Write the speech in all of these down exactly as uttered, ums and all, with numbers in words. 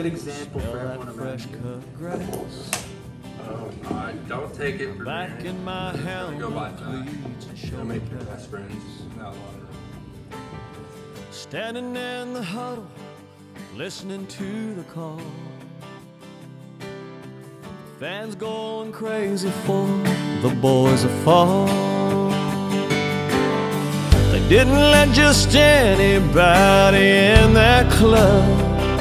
good example for everyone around you. Oh, I don't take it for Back granted. in my Gonna go by helmet, that. please Gonna make your best friends that longer. Standing in the huddle, listening to the call. Fans going crazy for the boys of fall. They didn't let just anybody in that club.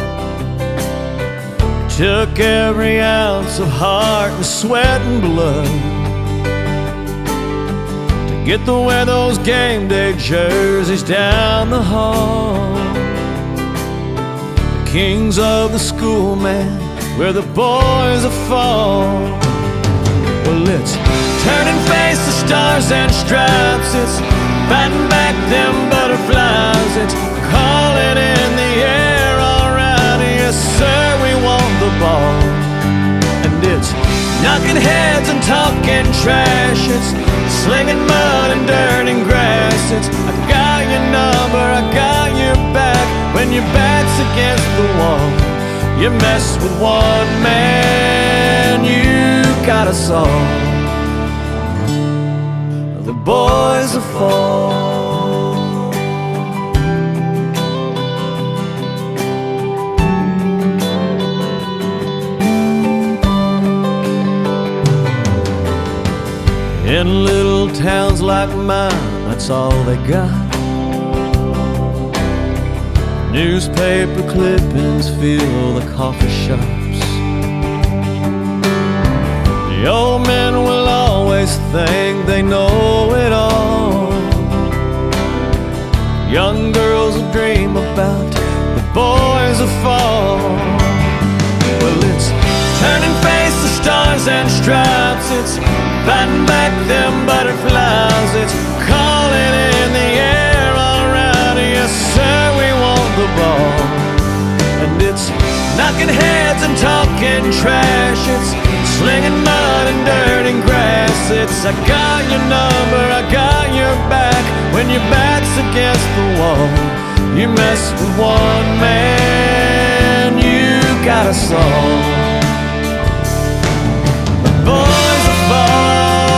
Took every ounce of heart and sweat and blood to get to wear those game day jerseys down the hall. The kings of the school, man, where the boys are fall. Well, it's turning face to stars and stripes. It's fighting back them butterflies. It's calling in the air, all right, yes sir, we want the ball. And it's knocking heads and talking trash. It's slinging mud and dirt and grass. It's I got your number, I got your back. When your back's against the wall, you mess with one man, you got us all. The boys are fall. In little towns like mine, that's all they got. Newspaper clippings fill the coffee shops. The old men will always think they know it all. Young girls will dream about the boys of fall. Well, it's turning face to stars and stripes. It's fighting back them butterflies. It's calling in the air, all right, yes sir, we want the ball. And it's knocking heads and talking trash. It's slinging mud and dirt and grass. It's I got your number, I got your back. When your back's against the wall, you mess with one man, you got us all. The boys are fall.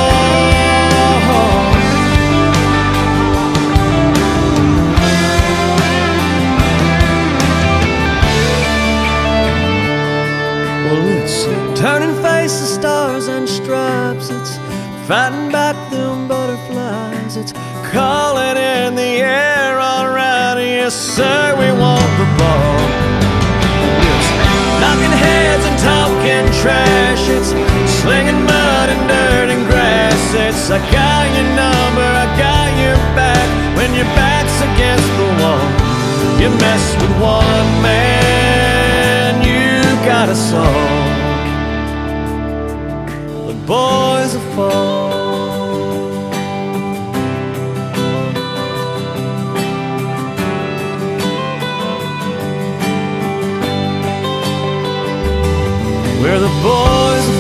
Turning face to stars and stripes. It's fighting back them butterflies. It's calling in the air, all right, yes sir, we want the ball. It's knocking heads and talking trash. It's slinging mud and dirt and grass. It's I got your number, I got your back. When your back's against the wall, you mess with one man, you got us all. Boys are fall. We're the boys of